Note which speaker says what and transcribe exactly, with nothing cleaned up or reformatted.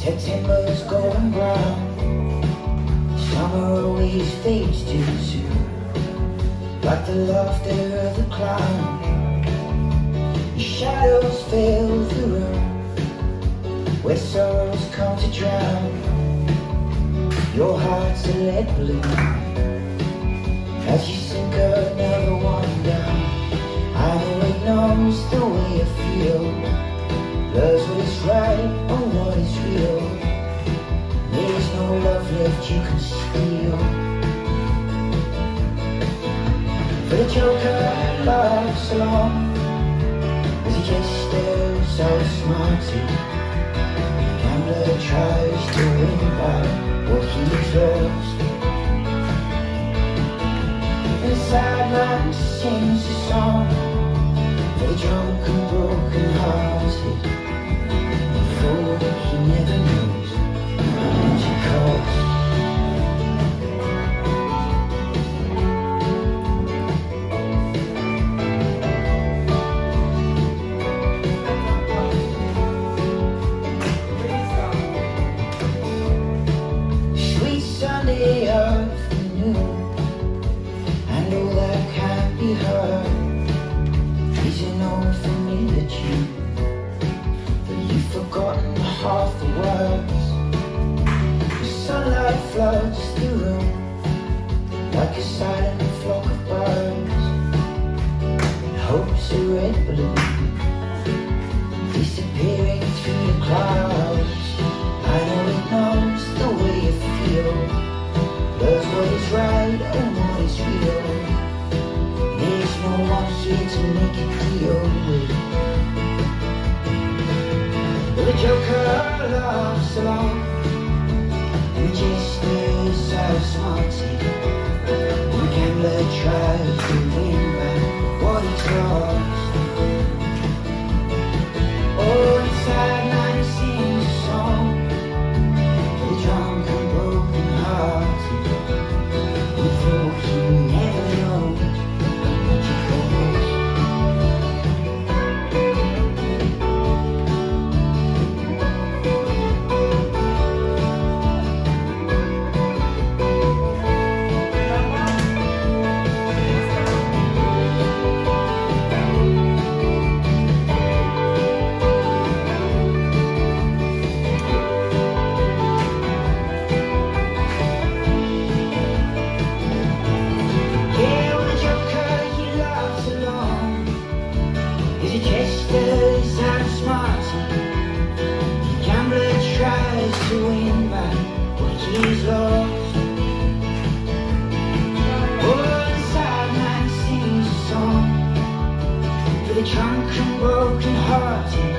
Speaker 1: September's going brown. Summer always fades too soon, like the laughter of the clown. Your shadows fill the room where sorrows come to drown. Your heart's a lead balloon as you sink another one down. I know it knows the way you feel, loves what is right and what is real. There's no love left you can steal. For the joker laughs along as he gestures so smarty. The gambler tries to win back what he's lost. And the sideline sings a song for the drunk and broken hearted. The fool he never knows how much it costs. Sweet Sunday afternoon, and all that can't be heard is an old familiar tune, but you've forgotten half the words. The sunlight floods the room like a silent flock of birds, and hope's a red balloon disappearing through the clouds. I know it knows the way you feel, loves what is right and what is real. There's no one here to make a deal with. But the joker laughs along and the jesters are smarty. The gambler tries to win back what he's lost. Oh, inside night he sings a song for the drunk and broken hearted. We thought he never knows what he calls. Jester's out smarty. The gambler tries to win back what he's lost. Oh, the sideman sings a song for the drunk and broken hearted.